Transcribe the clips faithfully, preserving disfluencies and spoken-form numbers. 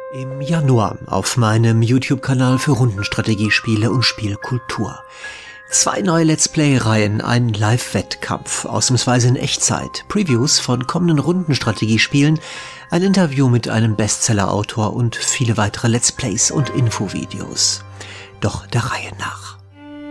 Im Januar auf meinem YouTube-Kanal für Rundenstrategiespiele und Spielkultur. Zwei neue Let's Play-Reihen, ein Live-Wettkampf, ausnahmsweise in Echtzeit, Previews von kommenden Rundenstrategiespielen, ein Interview mit einem Bestseller-Autor und viele weitere Let's Plays und Infovideos. Doch der Reihe nach.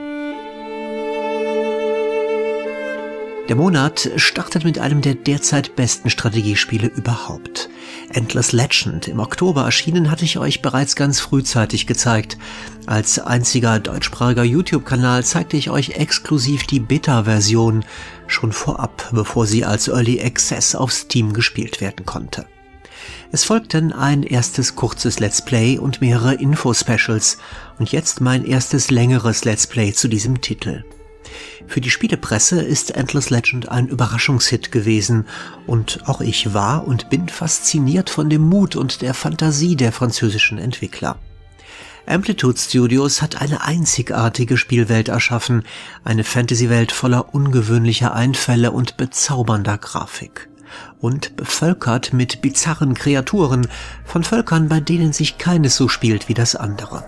Der Monat startet mit einem der derzeit besten Strategiespiele überhaupt. Endless Legend, im Oktober erschienen, hatte ich euch bereits ganz frühzeitig gezeigt. Als einziger deutschsprachiger YouTube-Kanal zeigte ich euch exklusiv die Beta-Version, schon vorab, bevor sie als Early Access auf Steam gespielt werden konnte. Es folgten ein erstes kurzes Let's Play und mehrere Info-Specials und jetzt mein erstes längeres Let's Play zu diesem Titel. Für die Spielepresse ist Endless Legend ein Überraschungshit gewesen und auch ich war und bin fasziniert von dem Mut und der Fantasie der französischen Entwickler. Amplitude Studios hat eine einzigartige Spielwelt erschaffen, eine Fantasy-Welt voller ungewöhnlicher Einfälle und bezaubernder Grafik. Und bevölkert mit bizarren Kreaturen, von Völkern, bei denen sich keines so spielt wie das andere.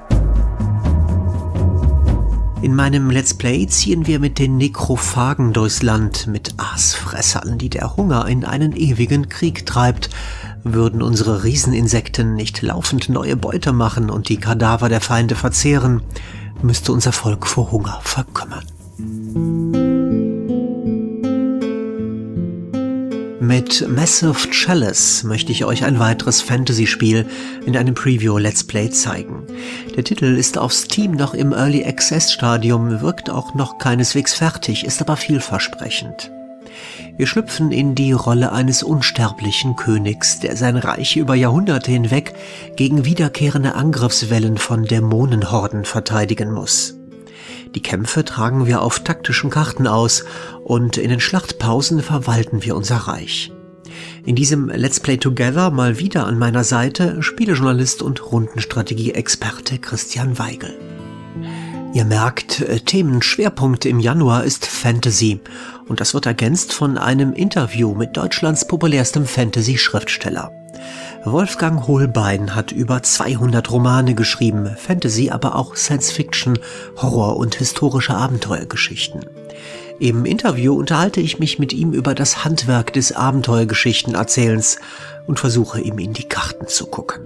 In meinem Let's Play ziehen wir mit den Nekrophagen durchs Land, mit Aasfressern, die der Hunger in einen ewigen Krieg treibt. Würden unsere Rieseninsekten nicht laufend neue Beute machen und die Kadaver der Feinde verzehren, müsste unser Volk vor Hunger verkümmern. Mit Massive Chalice möchte ich euch ein weiteres Fantasy-Spiel in einem Preview-Let's Play zeigen. Der Titel ist auf Steam noch im Early Access-Stadium, wirkt auch noch keineswegs fertig, ist aber vielversprechend. Wir schlüpfen in die Rolle eines unsterblichen Königs, der sein Reich über Jahrhunderte hinweg gegen wiederkehrende Angriffswellen von Dämonenhorden verteidigen muss. Die Kämpfe tragen wir auf taktischen Karten aus und in den Schlachtpausen verwalten wir unser Reich. In diesem Let's Play Together mal wieder an meiner Seite Spielejournalist und Rundenstrategie-Experte Christian Weigel. Ihr merkt, Themenschwerpunkt im Januar ist Fantasy und das wird ergänzt von einem Interview mit Deutschlands populärstem Fantasy-Schriftsteller. Wolfgang Hohlbein hat über zweihundert Romane geschrieben, Fantasy, aber auch Science-Fiction, Horror und historische Abenteuergeschichten. Im Interview unterhalte ich mich mit ihm über das Handwerk des Abenteuergeschichtenerzählens und versuche ihm in die Karten zu gucken.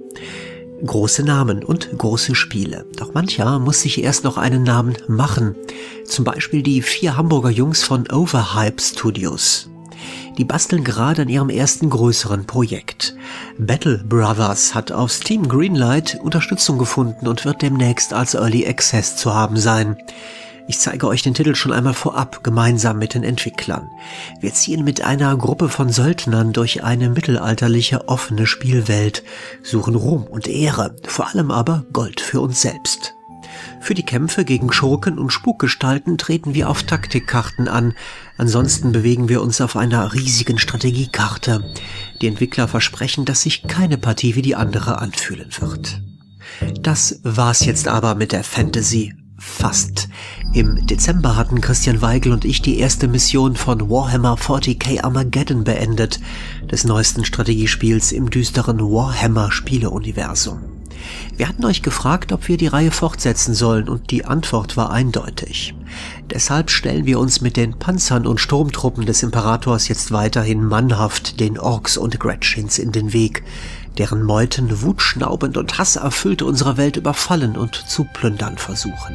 Große Namen und große Spiele, doch mancher muss sich erst noch einen Namen machen, zum Beispiel die vier Hamburger Jungs von Overhype Studios. Die basteln gerade an ihrem ersten größeren Projekt. Battle Brothers hat auf Steam Greenlight Unterstützung gefunden und wird demnächst als Early Access zu haben sein. Ich zeige euch den Titel schon einmal vorab, gemeinsam mit den Entwicklern. Wir ziehen mit einer Gruppe von Söldnern durch eine mittelalterliche offene Spielwelt, suchen Ruhm und Ehre, vor allem aber Gold für uns selbst. Für die Kämpfe gegen Schurken und Spukgestalten treten wir auf Taktikkarten an, ansonsten bewegen wir uns auf einer riesigen Strategiekarte. Die Entwickler versprechen, dass sich keine Partie wie die andere anfühlen wird. Das war's jetzt aber mit der Fantasy. Fast. Im Dezember hatten Christian Weigel und ich die erste Mission von Warhammer vierzig K Armageddon beendet, des neuesten Strategiespiels im düsteren Warhammer-Spieleuniversum. Wir hatten euch gefragt, ob wir die Reihe fortsetzen sollen und die Antwort war eindeutig. Deshalb stellen wir uns mit den Panzern und Sturmtruppen des Imperators jetzt weiterhin mannhaft den Orks und Gretchins in den Weg, deren Meuten wutschnaubend und hasserfüllt unsere Welt überfallen und zu plündern versuchen.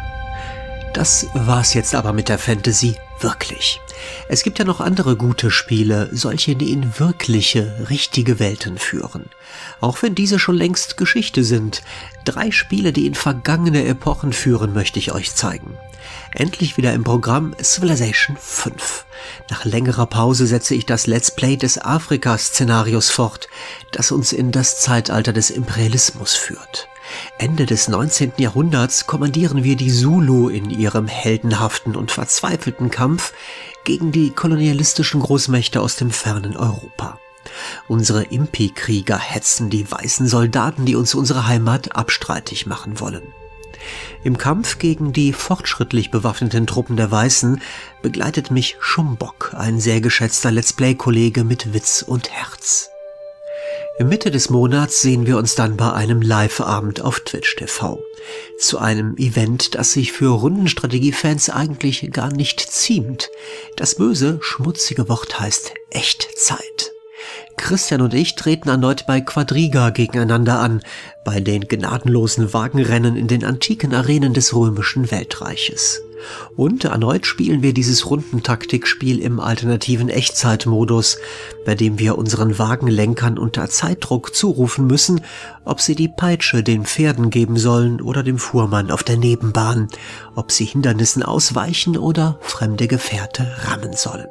Das war's jetzt aber mit der Fantasy wirklich. Es gibt ja noch andere gute Spiele, solche, die in wirkliche, richtige Welten führen. Auch wenn diese schon längst Geschichte sind. Drei Spiele, die in vergangene Epochen führen, möchte ich euch zeigen. Endlich wieder im Programm Civilization fünf. Nach längerer Pause setze ich das Let's Play des Afrika-Szenarios fort, das uns in das Zeitalter des Imperialismus führt. Ende des neunzehnten Jahrhunderts kommandieren wir die Zulu in ihrem heldenhaften und verzweifelten Kampf gegen die kolonialistischen Großmächte aus dem fernen Europa. Unsere Impi-Krieger hetzen die weißen Soldaten, die uns unsere Heimat abstreitig machen wollen. Im Kampf gegen die fortschrittlich bewaffneten Truppen der Weißen begleitet mich Schumbok, ein sehr geschätzter Let's Play-Kollege mit Witz und Herz. Mitte des Monats sehen wir uns dann bei einem Live-Abend auf Twitch T V. Zu einem Event, das sich für Rundenstrategie-Fans eigentlich gar nicht ziemt. Das böse, schmutzige Wort heißt Echtzeit. Christian und ich treten erneut bei Quadriga gegeneinander an, bei den gnadenlosen Wagenrennen in den antiken Arenen des römischen Weltreiches. Und erneut spielen wir dieses Rundentaktikspiel im alternativen Echtzeitmodus, bei dem wir unseren Wagenlenkern unter Zeitdruck zurufen müssen, ob sie die Peitsche den Pferden geben sollen oder dem Fuhrmann auf der Nebenbahn, ob sie Hindernissen ausweichen oder fremde Gefährte rammen sollen.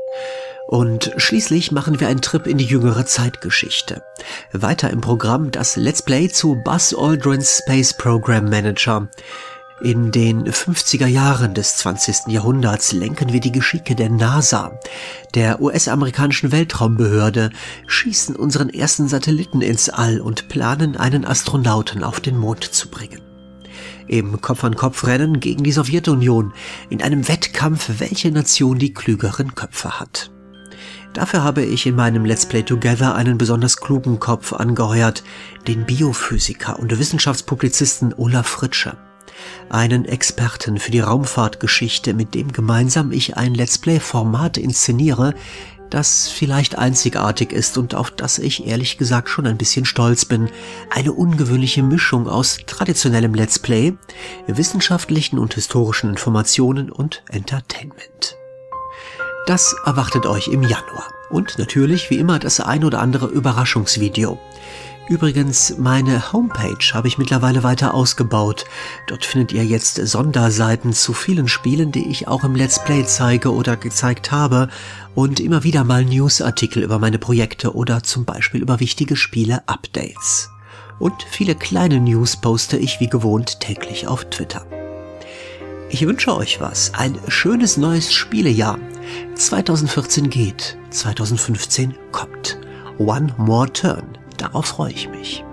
Und schließlich machen wir einen Trip in die jüngere Zeitgeschichte. Weiter im Programm das Let's Play zu Buzz Aldrin's Space Program Manager. In den fünfziger Jahren des zwanzigsten Jahrhunderts lenken wir die Geschicke der NASA, der U S-amerikanischen Weltraumbehörde, schießen unseren ersten Satelliten ins All und planen, einen Astronauten auf den Mond zu bringen. Im Kopf-an-Kopf-Rennen gegen die Sowjetunion, in einem Wettkampf, welche Nation die klügeren Köpfe hat. Dafür habe ich in meinem Let's Play Together einen besonders klugen Kopf angeheuert, den Biophysiker und Wissenschaftspublizisten Olaf Fritsche. Einen Experten für die Raumfahrtgeschichte, mit dem gemeinsam ich ein Let's Play-Format inszeniere, das vielleicht einzigartig ist und auf das ich ehrlich gesagt schon ein bisschen stolz bin. Eine ungewöhnliche Mischung aus traditionellem Let's Play, wissenschaftlichen und historischen Informationen und Entertainment. Das erwartet euch im Januar. Und natürlich wie immer das ein oder andere Überraschungsvideo. Übrigens, meine Homepage habe ich mittlerweile weiter ausgebaut. Dort findet ihr jetzt Sonderseiten zu vielen Spielen, die ich auch im Let's Play zeige oder gezeigt habe, und immer wieder mal Newsartikel über meine Projekte oder zum Beispiel über wichtige Spiele-Updates. Und viele kleine News poste ich wie gewohnt täglich auf Twitter. Ich wünsche euch was, ein schönes neues Spielejahr. zweitausendvierzehn geht, zweitausendfünfzehn kommt. One more turn. Darauf freue ich mich.